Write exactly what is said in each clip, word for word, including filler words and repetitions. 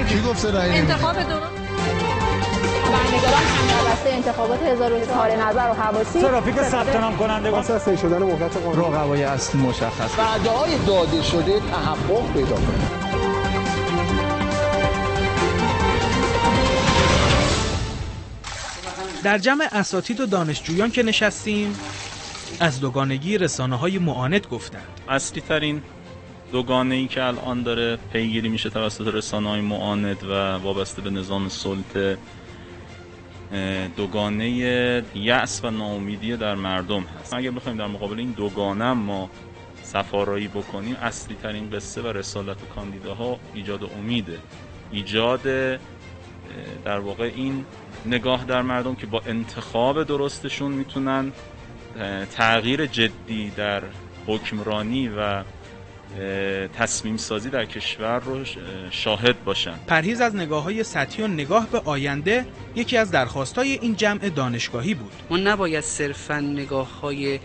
کی گفته رأی نمیدیم؟ انتخاب درست خبرنگاران هم‌نوسته انتخابات هزار و بیست اظهار نظر و حواسی ترافیک ثبت نام کنندگان واسه صحیح شدن مهلت قانونی رقبای اصلی مشخص وعده‌های داده شده تحقق پیدا کنه. در جمع اساتید و دانشجویان که نشستیم از دوگانگی رسانه‌های معاند گفتند. اصلی ترین دوگانه‌ای که الان داره پیگیری میشه توسط رسانه‌های معاند و وابسته به نظام سلطه، دوگانه یأس و ناامیدی در مردم هست. اگر بخوایم در مقابل این دوگانه ما سفارایی بکنیم، اصلی ترین قصه و رسالت کاندیداها ایجاد امیده، ایجاد در واقع این نگاه در مردم که با انتخاب درستشون میتونن تغییر جدی در حکمرانی و تصمیم سازی در کشور رو شاهد باشن. پرهیز از نگاه‌های سطحی و نگاه به آینده یکی از درخواست‌های این جمع دانشگاهی بود. ما نباید صرفاً نگاه‌های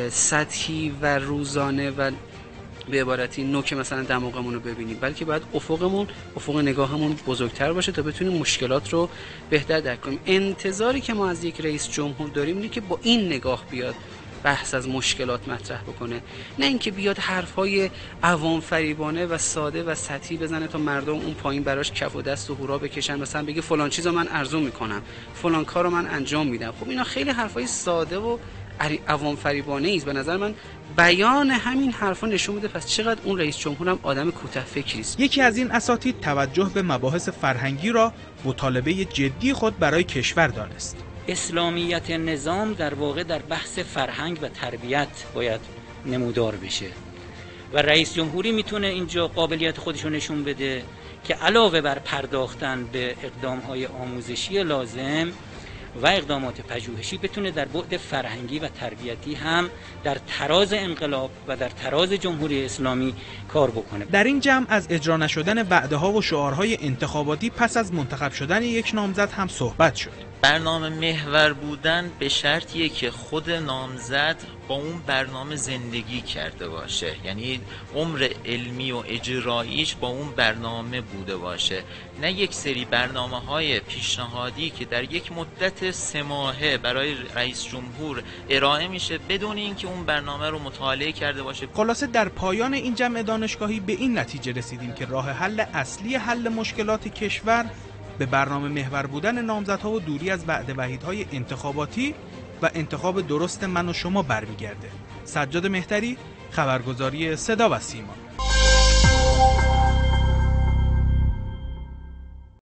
سطحی و روزانه و به عبارتی نوک مثلا دماغمون رو ببینیم، بلکه باید افقمون افق نگاهمون بزرگتر باشه تا بتونیم مشکلات رو بهتر درک کنیم. انتظاری که ما از یک رئیس جمهور داریم اینه که با این نگاه بیاد بحث از مشکلات مطرح بکنه، نه اینکه بیاد حرفای عوام فریبانه و ساده و سطحی بزنه تا مردم اون پایین براش کف و دست و هورا بکشن، مثلا بگه فلان چیزو من ارزو میکنم، فلان کارو من انجام میدم. خب اینا خیلی حرفای ساده و عوام فریبانه است. به نظر من بیان همین حرفا نشون میده پس چقدر اون رئیس جمهورم آدم کوته فکری است. یکی از این اساتید توجه به مباحث فرهنگی را مطالبه جدی خود برای کشور دانست. اسلامیت نظام در واقع در بحث فرهنگ و تربیت باید نمودار بشه و رئیس جمهوری میتونه اینجا قابلیت خودش رو نشون بده که علاوه بر پرداختن به اقدامهای آموزشی لازم و اقدامات پژوهشی بتونه در بعد فرهنگی و تربیتی هم در تراز انقلاب و در تراز جمهوری اسلامی کار بکنه. در این جمع از اجرا نشدن وعده‌ها و شعارهای انتخاباتی پس از منتخب شدن یک نامزد هم صحبت شد. برنامه محور بودن به شرطیه که خود نامزد با اون برنامه زندگی کرده باشه، یعنی عمر علمی و اجراییش با اون برنامه بوده باشه، نه یک سری برنامه های پیشنهادی که در یک مدت سه ماهه برای رئیس جمهور ارائه میشه بدون اینکه اون برنامه رو مطالعه کرده باشه. خلاصه در پایان این جمع دانشگاهی به این نتیجه رسیدیم که راه حل اصلی حل مشکلات کشور به برنامه محور بودن نامزدها و دوری از وعده وحیدهای انتخاباتی و انتخاب درست من و شما برمیگرده. سجاد مهتری، خبرگزاری صدا و سیما.